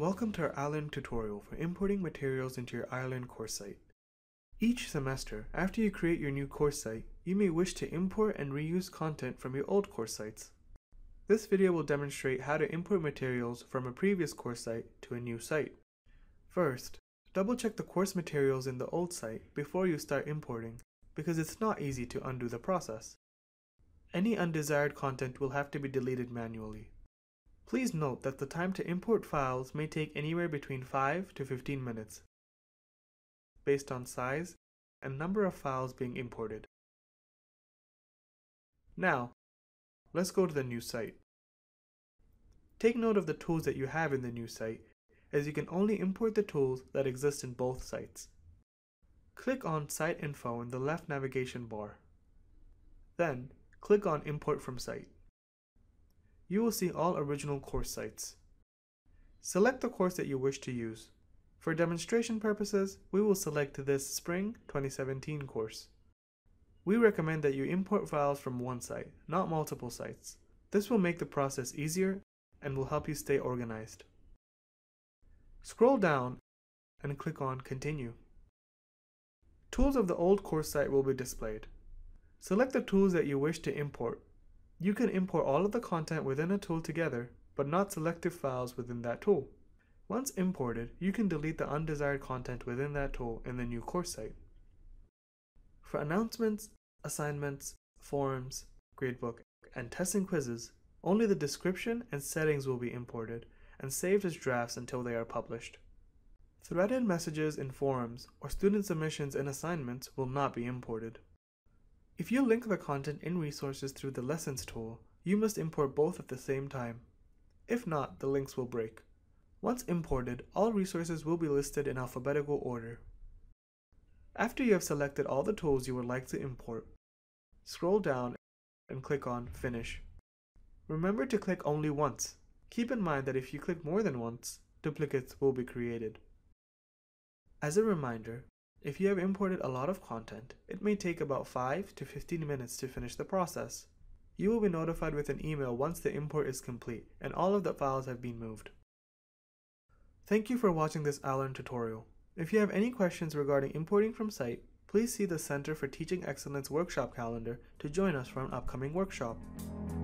Welcome to our iLearn tutorial for importing materials into your iLearn course site. Each semester, after you create your new course site, you may wish to import and reuse content from your old course sites. This video will demonstrate how to import materials from a previous course site to a new site. First, double-check the course materials in the old site before you start importing, because it's not easy to undo the process. Any undesired content will have to be deleted manually. Please note that the time to import files may take anywhere between 5 to 15 minutes, based on size and number of files being imported. Now, let's go to the new site. Take note of the tools that you have in the new site, as you can only import the tools that exist in both sites. Click on Site Info in the left navigation bar. Then, click on Import from Site. You will see all original course sites. Select the course that you wish to use. For demonstration purposes, we will select this Spring 2017 course. We recommend that you import files from one site, not multiple sites. This will make the process easier and will help you stay organized. Scroll down and click on Continue. Tools of the old course site will be displayed. Select the tools that you wish to import. You can import all of the content within a tool together, but not selected files within that tool. Once imported, you can delete the undesired content within that tool in the new course site. For announcements, assignments, forums, gradebook, and tests and quizzes, only the description and settings will be imported and saved as drafts until they are published. Threaded messages in forums or student submissions and assignments will not be imported. If you link the content in resources through the Lessons tool, you must import both at the same time. If not, the links will break. Once imported, all resources will be listed in alphabetical order. After you have selected all the tools you would like to import, scroll down and click on Finish. Remember to click only once. Keep in mind that if you click more than once, duplicates will be created. As a reminder, if you have imported a lot of content, it may take about 5 to 15 minutes to finish the process. You will be notified with an email once the import is complete and all of the files have been moved. Thank you for watching this iLearn tutorial. If you have any questions regarding importing from site, please see the Center for Teaching Excellence workshop calendar to join us for an upcoming workshop.